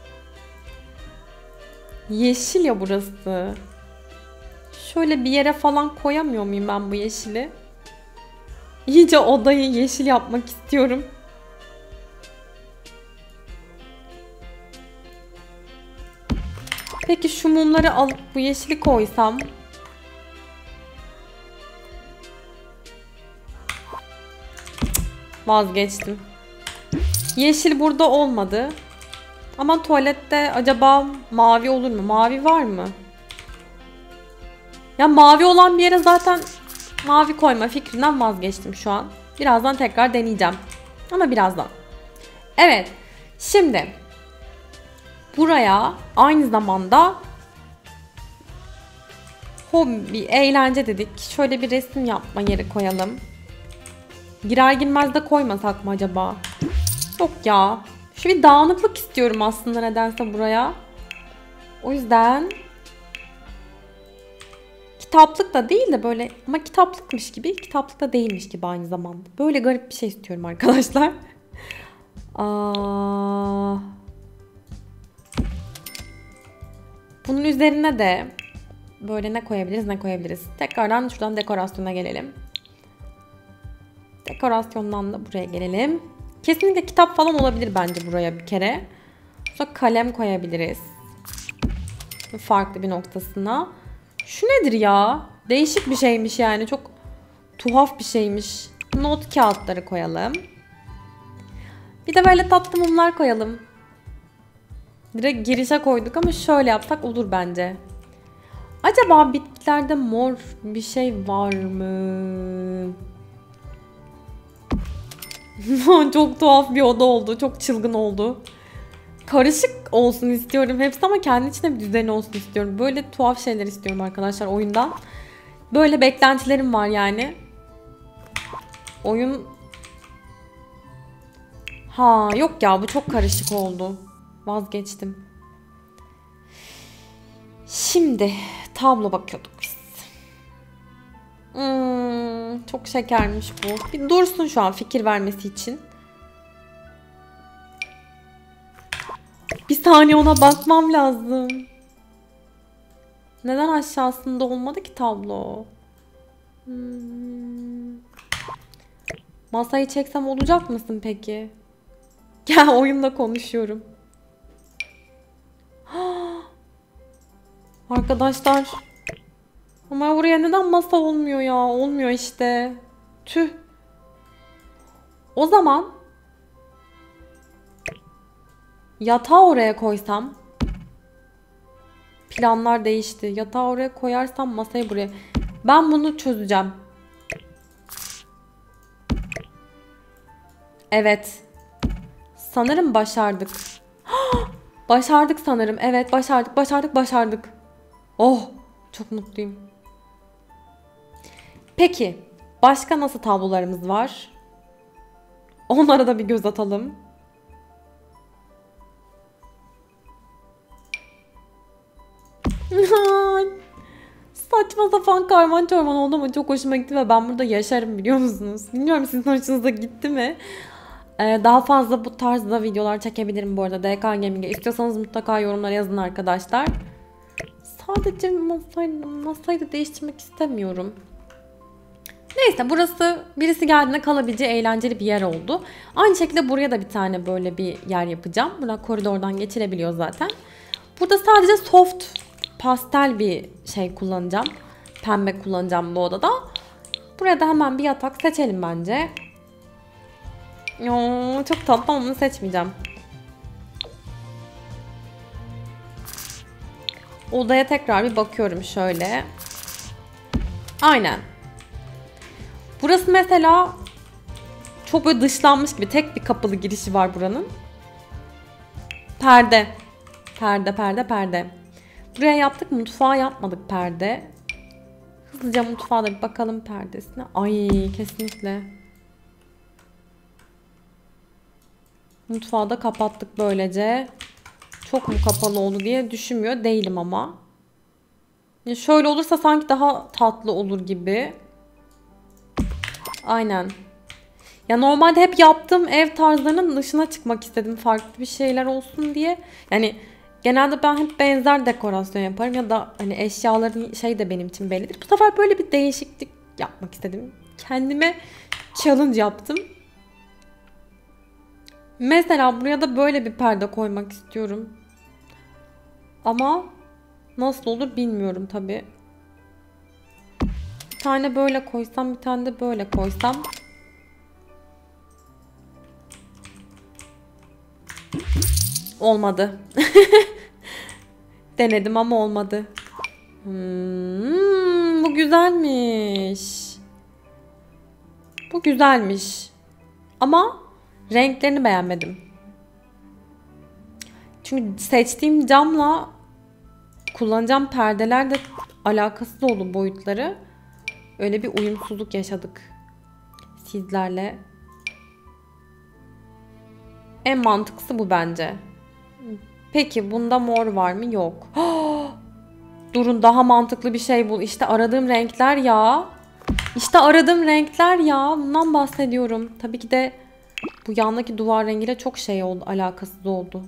Yeşil ya burası. Şöyle bir yere falan koyamıyor muyum ben bu yeşili? İyice odayı yeşil yapmak istiyorum. Peki şu mumları alıp bu yeşili koysam? Vazgeçtim. Yeşil burada olmadı. Ama tuvalette acaba mavi olur mu? Mavi var mı? Ya mavi olan bir yere zaten mavi koyma fikrinden vazgeçtim şu an. Birazdan tekrar deneyeceğim. Ama birazdan. Evet. Şimdi buraya aynı zamanda hobi, eğlence dedik. Şöyle bir resim yapma yeri koyalım. Girer girmez de koymasak mı acaba? Yok ya. Şu bir dağınıklık istiyorum aslında nedense buraya. O yüzden kitaplık da değil de böyle, ama kitaplıkmış gibi, kitaplık da değilmiş gibi aynı zamanda. Böyle garip bir şey istiyorum arkadaşlar. Bunun üzerine de böyle ne koyabiliriz? Tekrardan şuradan dekorasyona gelelim. Dekorasyondan da buraya gelelim. Kesinlikle kitap falan olabilir bence buraya bir kere. Sonra kalem koyabiliriz. Farklı bir noktasına. Şu nedir ya? Değişik bir şeymiş yani. Çok tuhaf bir şeymiş. Not kağıtları koyalım. Bir de böyle tatlı mumlar koyalım. Direkt girişe koyduk ama şöyle yapsak olur bence. Acaba bitkilerde mor bir şey var mı? Çok tuhaf bir oda oldu. Çok çılgın oldu. Karışık olsun istiyorum hepsi ama kendi içinde bir düzeni olsun istiyorum. Böyle tuhaf şeyler istiyorum arkadaşlar oyundan. Böyle beklentilerim var yani. Oyun... Ha yok ya, bu çok karışık oldu. Vazgeçtim. Şimdi tablo bakıyorduk biz. Çok şekermiş bu. Bir dursun şu an fikir vermesi için. Bir saniye, ona bakmam lazım. Neden aşağısında olmadı ki tablo? Masayı çeksem olacak mısın peki? Gel, oyunda konuşuyorum. Arkadaşlar. Ama buraya neden masa olmuyor ya? Olmuyor işte. Tüh. O zaman yatağı oraya koysam. Planlar değişti. Yatağı oraya koyarsam masayı buraya. Ben bunu çözeceğim. Evet. Sanırım başardık. Başardık sanırım. Evet, başardık. Oh, çok mutluyum. Peki, başka nasıl tablolarımız var? Onlara da bir göz atalım. saçma sapan karman çorman oldu ama çok hoşuma gitti ve ben burada yaşarım, biliyor musunuz? Bilmiyorum sizin hoşunuza gitti mi? Daha fazla bu tarzda videolar çekebilirim bu arada DK Gaming'e. İstiyorsanız mutlaka yorumlara yazın arkadaşlar. Sadece masayı da değiştirmek istemiyorum. Neyse, burası birisi geldiğinde kalabileceği eğlenceli bir yer oldu. Aynı şekilde buraya da bir tane böyle bir yer yapacağım. Buradan koridordan geçilebiliyor zaten. Burada sadece soft pastel bir şey kullanacağım. Pembe kullanacağım bu odada. Buraya da hemen bir yatak seçelim bence. Çok tatlı, onu seçmeyeceğim. Odaya tekrar bir bakıyorum şöyle. Aynen. Burası mesela çok böyle dışlanmış gibi, tek bir kapılı girişi var buranın. Perde. Perde. Buraya yaptık, mutfağa yapmadık perde. Hızlıca mutfağa da bir bakalım perdesine. Ay kesinlikle. Mutfağı da kapattık böylece. Çok mu kapalı oldu diye düşünmüyor değilim ama. Ya şöyle olursa sanki daha tatlı olur gibi. Aynen. Ya normalde hep yaptığım ev tarzlarının dışına çıkmak istedim. Farklı bir şeyler olsun diye. Yani genelde ben hep benzer dekorasyon yaparım. Ya da hani eşyaların şey de benim için bellidir. Bu sefer böyle bir değişiklik yapmak istedim. Kendime challenge yaptım. Mesela buraya da böyle bir perde koymak istiyorum. Ama nasıl olur bilmiyorum tabii. Bir tane böyle koysam, bir tane de böyle koysam. Olmadı. Denedim ama olmadı. Bu güzelmiş. Bu güzelmiş. Ama renklerini beğenmedim. Çünkü seçtiğim camla kullanacağım perdeler de alakasız oldu boyutları. Öyle bir uyumsuzluk yaşadık sizlerle. En mantıklısı bu bence. Peki bunda mor var mı? Yok. Durun, daha mantıklı bir şey bul. İşte aradığım renkler ya. İşte aradığım renkler ya. Bundan bahsediyorum. Tabii ki de bu yandaki duvar rengiyle çok şey oldu. Alakasız oldu.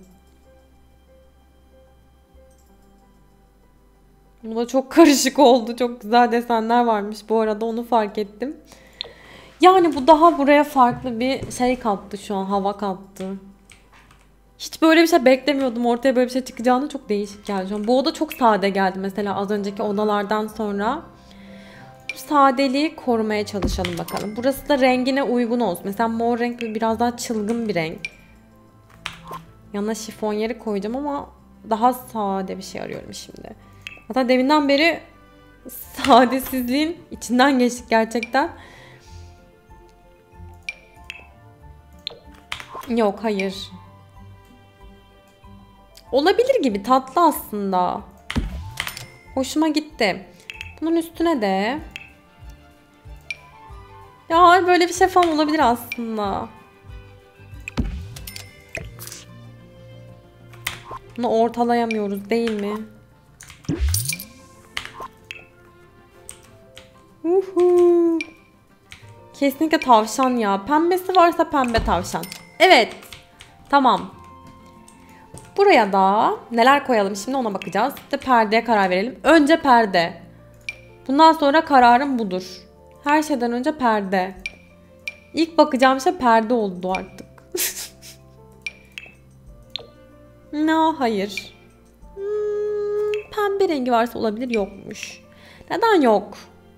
Bu da çok karışık oldu. Çok güzel desenler varmış bu arada, onu fark ettim. Yani bu daha buraya farklı bir şey kattı şu an. Hava kattı. Hiç böyle bir şey beklemiyordum. Ortaya böyle bir şey çıkacağını, çok değişik geldi şu an. Bu oda çok sade geldi mesela az önceki odalardan sonra. Bu sadeliği korumaya çalışalım bakalım. Burası da rengine uygun olsun. Mesela mor renk biraz daha çılgın bir renk. Yanına şifonyeri koyacağım ama daha sade bir şey arıyorum şimdi. Hatta deminden beri sadesizliğin içinden geçtik gerçekten. Yok, hayır. Olabilir gibi, tatlı aslında. Hoşuma gitti. Bunun üstüne de ya böyle bir şey falan olabilir aslında. Bunu ortalayamıyoruz değil mi? Kesinlikle tavşan ya. Pembesi varsa pembe tavşan. Evet. Tamam. Buraya da neler koyalım şimdi, ona bakacağız. İşte perdeye karar verelim. Önce perde. Bundan sonra kararım budur. Her şeyden önce perde. İlk bakacağım şey perde oldu artık. No, hayır. Pembe rengi varsa olabilir, yokmuş. Neden yok?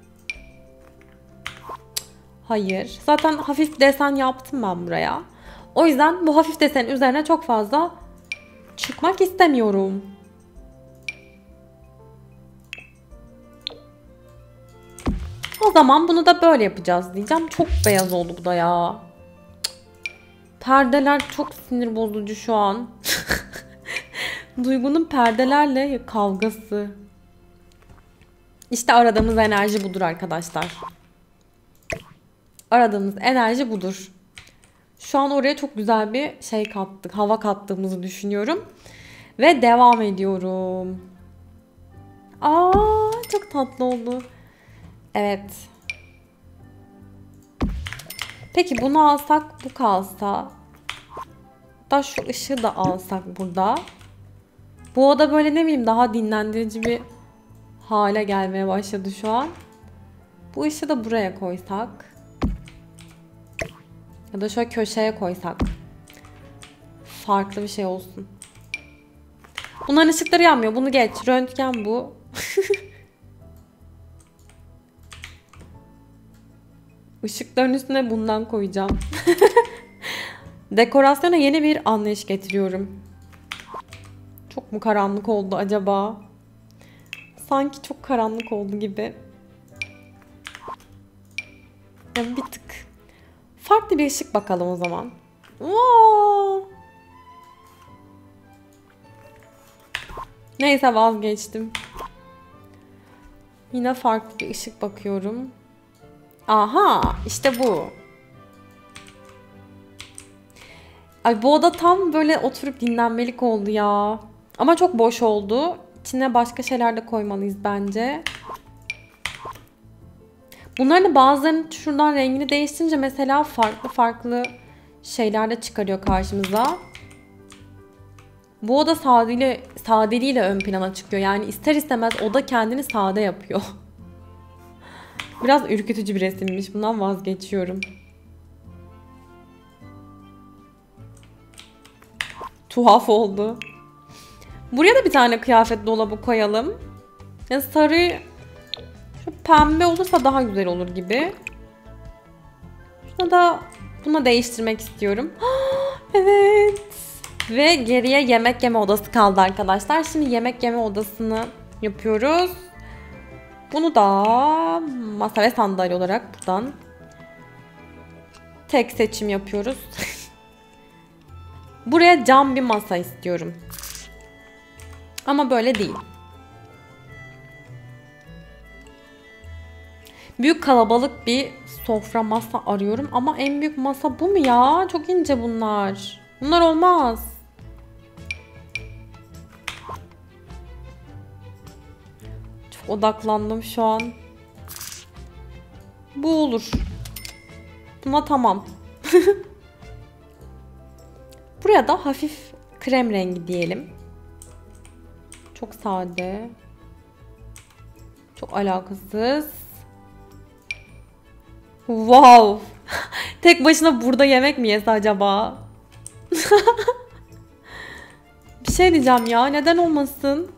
Hayır. Zaten hafif desen yaptım ben buraya. O yüzden bu hafif desenin üzerine çok fazla çıkmak istemiyorum. O zaman bunu da böyle yapacağız diyeceğim. Çok beyaz oldu bu da ya. Perdeler çok sinir bozucu şu an. Duygu'nun perdelerle kavgası. İşte aradığımız enerji budur arkadaşlar. Aradığımız enerji budur. Şu an oraya çok güzel bir şey kattık. Hava kattığımızı düşünüyorum. Ve devam ediyorum. Aa, çok tatlı oldu. Evet. Peki bunu alsak, bu kalsa. Da şu ışığı da alsak burada. Bu oda böyle ne bileyim daha dinlendirici bir hale gelmeye başladı şu an. Bu ışığı da buraya koysak. Ya da şöyle köşeye koysak. Farklı bir şey olsun. Bunların ışıkları yanmıyor. Bunu geç. Röntgen bu. Işıkların üstüne bundan koyacağım. Dekorasyona yeni bir anlayış getiriyorum. Çok mu karanlık oldu acaba? Sanki çok karanlık oldu gibi. Yani bir tık. Farklı bir ışık bakalım o zaman. Oo! Neyse vazgeçtim. Yine farklı bir ışık bakıyorum. Aha, işte bu. Ay bu oda tam böyle oturup dinlenmelik oldu ya. Ama çok boş oldu. İçine başka şeyler de koymalıyız bence. Bunların bazılarının şuradan rengini değiştirince mesela farklı farklı şeyler de çıkarıyor karşımıza. Bu oda sadeliğiyle ön plana çıkıyor. Yani ister istemez oda kendini sade yapıyor. Biraz ürkütücü bir resimmiş. Bundan vazgeçiyorum. Tuhaf oldu. Buraya da bir tane kıyafet dolabı koyalım. Ya sarı, şu pembe olursa daha güzel olur gibi. Şuna da bunu değiştirmek istiyorum. Evet. Ve geriye yemek yeme odası kaldı arkadaşlar. Şimdi yemek yeme odasını yapıyoruz. Bunu da masa ve sandalye olarak buradan tek seçim yapıyoruz. Buraya cam bir masa istiyorum. Ama böyle değil. Büyük kalabalık bir sofra masa arıyorum. Ama en büyük masa bu mu ya? Çok ince bunlar. Bunlar olmaz. Çok odaklandım şu an. Bu olur. Buna tamam. Buraya da hafif krem rengi diyelim. Çok sade. Çok alakasız. Wow. Tek başına burada yemek mi yese acaba? Bir şey diyeceğim ya. Neden olmasın?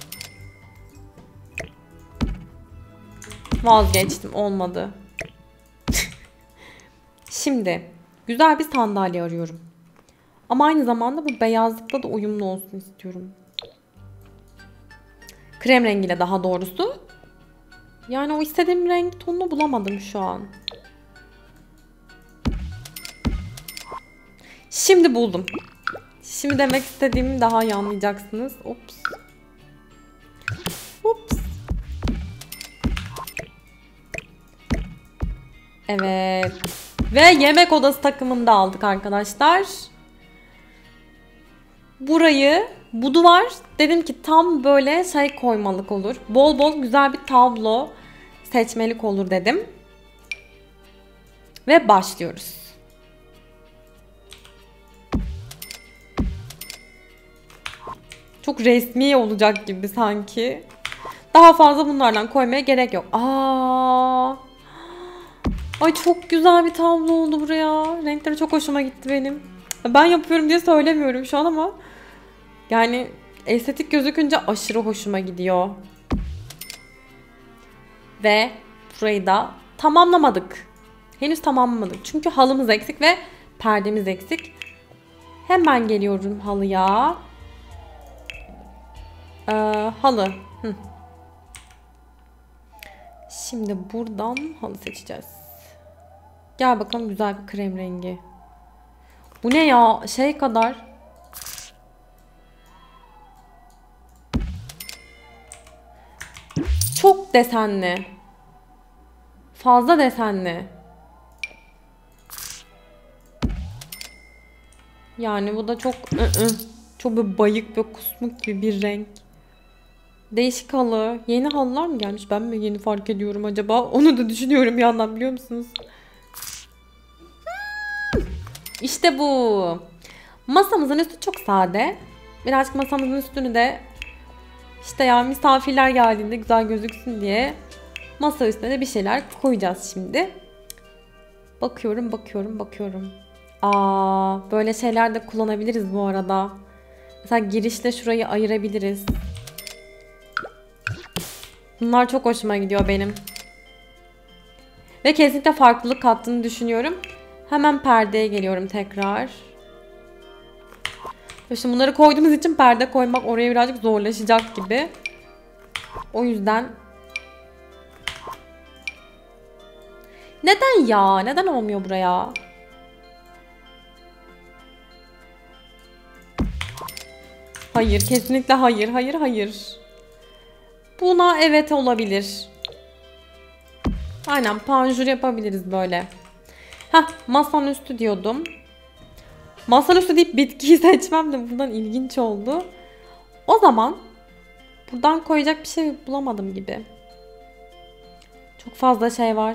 Vazgeçtim. Olmadı. Şimdi güzel bir sandalye arıyorum. Ama aynı zamanda bu beyazlıkla da uyumlu olsun istiyorum. Krem rengiyle daha doğrusu. Yani o istediğim renk tonunu bulamadım şu an. Şimdi buldum. Şimdi demek istediğimi daha iyi anlayacaksınız. Ops. Ops. Evet. Ve yemek odası takımını da aldık arkadaşlar. Burayı, bu duvar dedim ki tam böyle şey koymalık olur. Bol bol güzel bir tablo seçmelik olur dedim. Ve başlıyoruz. Çok resmi olacak gibi sanki. Daha fazla bunlardan koymaya gerek yok. Aa! Ay çok güzel bir tablo oldu buraya. Renkleri çok hoşuma gitti benim. Ben yapıyorum diye söylemiyorum şu an ama yani estetik gözükünce aşırı hoşuma gidiyor. Ve burayı da tamamlamadık. Henüz tamamlamadık. Çünkü halımız eksik ve perdemiz eksik. Hemen geliyorum halıya. Halı. Şimdi buradan halı seçeceğiz. Gel bakalım güzel bir krem rengi. Bu ne ya? Şey kadar. Çok desenli. Fazla desenli. Yani bu da çok çok bir bayık ve kusmuk gibi bir renk. Değişik halı. Yeni halılar mı gelmiş? Ben mi yeni fark ediyorum acaba? Onu da düşünüyorum bir yandan, biliyor musunuz? İşte bu. Masamızın üstü çok sade. Birazcık masamızın üstünü de işte ya misafirler geldiğinde güzel gözüksün diye masa üstüne de bir şeyler koyacağız şimdi. Bakıyorum. Böyle şeyler de kullanabiliriz bu arada. Mesela girişte şurayı ayırabiliriz. Bunlar çok hoşuma gidiyor benim. Ve kesinlikle farklılık kattığını düşünüyorum. Hemen perdeye geliyorum tekrar. Şimdi bunları koyduğumuz için perde koymak oraya birazcık zorlaşacak gibi. O yüzden... Neden ya? Neden olmuyor buraya? Hayır, kesinlikle hayır. Hayır. Buna evet olabilir. Aynen, panjur yapabiliriz böyle. Masanın üstü diyordum. Masanın üstü deyip bitkiyi seçmem de buradan ilginç oldu. O zaman buradan koyacak bir şey bulamadım gibi. Çok fazla şey var.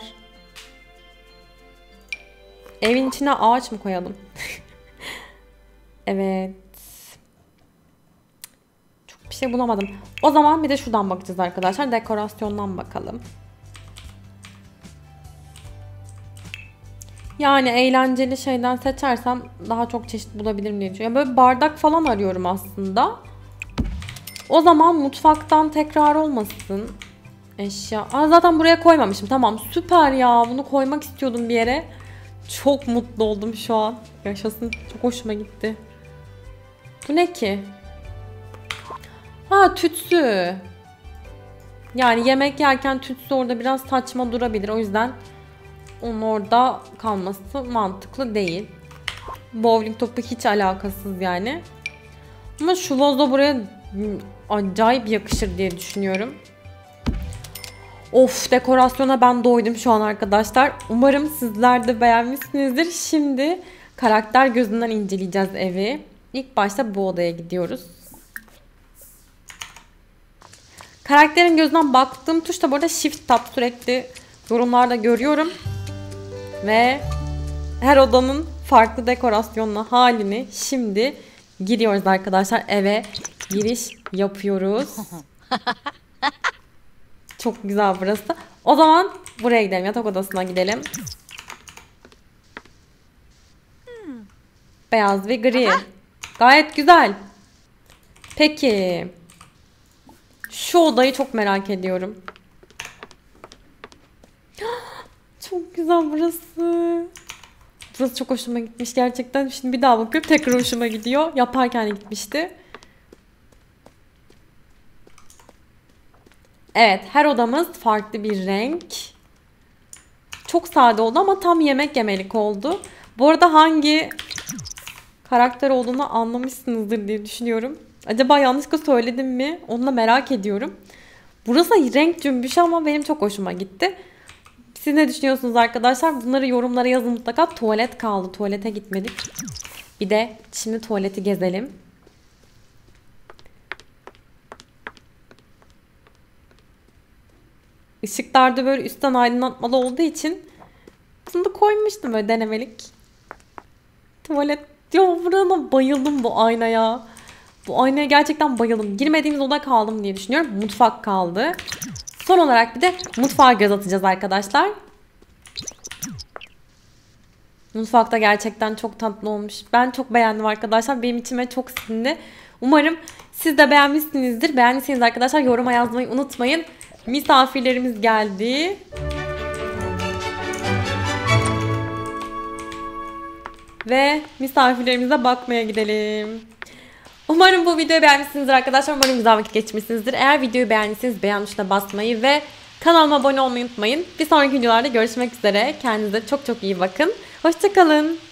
Evin içine ağaç mı koyalım? Evet. Çok bir şey bulamadım. O zaman bir de şuradan bakacağız arkadaşlar. Dekorasyondan bakalım. Yani eğlenceli şeyden seçersem daha çok çeşit bulabilirim diye düşünüyorum. Böyle bardak falan arıyorum aslında. O zaman mutfaktan tekrar olmasın. Eşya. Zaten buraya koymamışım. Tamam, süper ya. Bunu koymak istiyordum bir yere. Çok mutlu oldum şu an. Yaşasın. Çok hoşuma gitti. Bu ne ki? Tütsü. Yani yemek yerken tütsü orada biraz saçma durabilir. O yüzden onun orada kalması mantıklı değil. Bowling topu hiç alakasız yani. Ama şu vazo buraya acayip yakışır diye düşünüyorum. Of, dekorasyona ben doydum şu an arkadaşlar. Umarım sizler de beğenmişsinizdir. Şimdi karakter gözünden inceleyeceğiz evi. İlk başta bu odaya gidiyoruz. Karakterin gözünden baktığım tuş da bu arada Shift Tab, sürekli yorumlarda görüyorum. Ve her odanın farklı dekorasyonlu halini şimdi giriyoruz arkadaşlar. Eve giriş yapıyoruz. Çok güzel burası. O zaman buraya gidelim. Yatak odasına gidelim. Beyaz ve gri. Gayet güzel. Peki. Şu odayı çok merak ediyorum. Çok güzel burası. Burası çok hoşuma gitmiş gerçekten. Şimdi bir daha bakıyorum, tekrar hoşuma gidiyor. Yaparken gitmişti. Evet, her odamız farklı bir renk. Çok sade oldu ama tam yemek yemelik oldu. Bu arada hangi karakter olduğunu anlamışsınızdır diye düşünüyorum. Acaba yanlışlıkla söyledim mi? Onu da merak ediyorum. Burası renk cümbüşü ama benim çok hoşuma gitti. Siz ne düşünüyorsunuz arkadaşlar? Bunları yorumlara yazın mutlaka. Tuvalet kaldı. Tuvalete gitmedik. Bir de şimdi tuvaleti gezelim. Işıklar da böyle üstten aydınlatmalı olduğu için bunu da koymuştum böyle denemelik. Tuvalet. Ya buraya bayıldım, bu aynaya. Bu aynaya gerçekten bayıldım. Girmediğimiz oda kaldım diye düşünüyorum. Mutfak kaldı. Son olarak bir de mutfağa göz atacağız arkadaşlar. Mutfakta gerçekten çok tatlı olmuş. Ben çok beğendim arkadaşlar. Benim içime çok sindi. Umarım siz de beğenmişsinizdir. Beğendiyseniz arkadaşlar yoruma yazmayı unutmayın. Misafirlerimiz geldi. Ve misafirlerimize bakmaya gidelim. Umarım bu videoyu beğenmişsinizdir arkadaşlar. Umarım güzel vakit geçmişsinizdir. Eğer videoyu beğendiyseniz beğen tuşuna basmayı ve kanalıma abone olmayı unutmayın. Bir sonraki videolarda görüşmek üzere. Kendinize çok çok iyi bakın. Hoşça kalın.